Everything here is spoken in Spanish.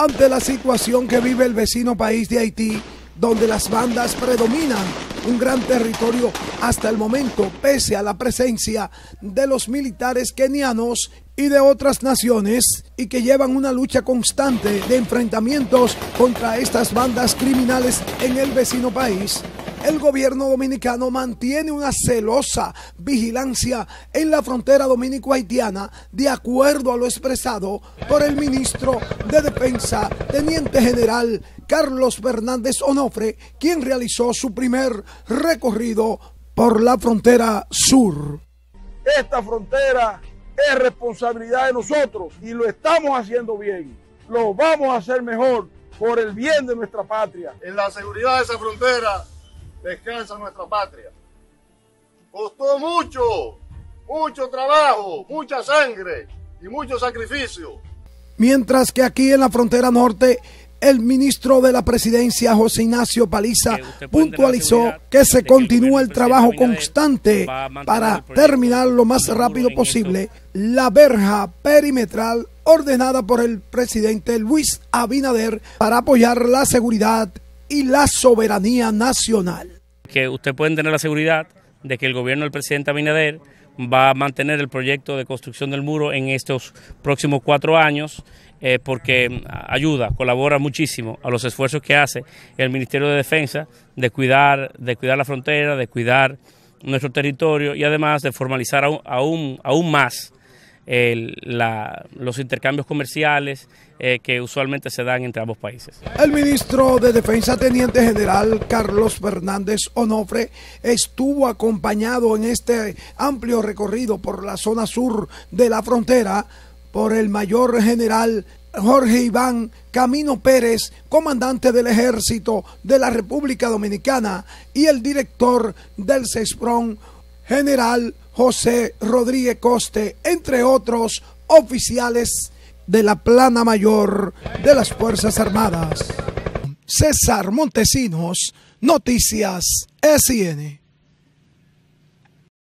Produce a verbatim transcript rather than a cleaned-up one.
ante la situación que vive el vecino país de Haití, donde las bandas predominan un gran territorio hasta el momento, pese a la presencia de los militares kenianos y de otras naciones, y que llevan una lucha constante de enfrentamientos contra estas bandas criminales en el vecino país. El gobierno dominicano mantiene una celosa vigilancia en la frontera dominico-haitiana, de acuerdo a lo expresado por el ministro de Defensa, Teniente General Carlos Fernández Onofre, quien realizó su primer recorrido por la frontera sur. Esta frontera es responsabilidad de nosotros y lo estamos haciendo bien. Lo vamos a hacer mejor por el bien de nuestra patria. En la seguridad de esa frontera descansa nuestra patria. Costó mucho, mucho trabajo, mucha sangre y mucho sacrificio. Mientras que aquí en la frontera norte, el ministro de la Presidencia, José Ignacio Paliza, puntualizó que se continúa el trabajo constante para terminar lo más rápido posible la verja perimetral ordenada por el presidente Luis Abinader para apoyar la seguridad y la soberanía nacional. Que usted puede tener la seguridad de que el gobierno del presidente Abinader va a mantener el proyecto de construcción del muro en estos próximos cuatro años, eh, porque ayuda, colabora muchísimo a los esfuerzos que hace el Ministerio de Defensa de cuidar, de cuidar la frontera, de cuidar nuestro territorio y además de formalizar aún, aún, aún más El, la, los intercambios comerciales eh, que usualmente se dan entre ambos países. El ministro de Defensa, Teniente General Carlos Fernández Onofre, estuvo acompañado en este amplio recorrido por la zona sur de la frontera por el mayor general Jorge Iván Camino Pérez, comandante del Ejército de la República Dominicana, y el director del CESPRON, general José Rodríguez Coste, entre otros oficiales de la Plana Mayor de las Fuerzas Armadas. César Montesinos, Noticias S N.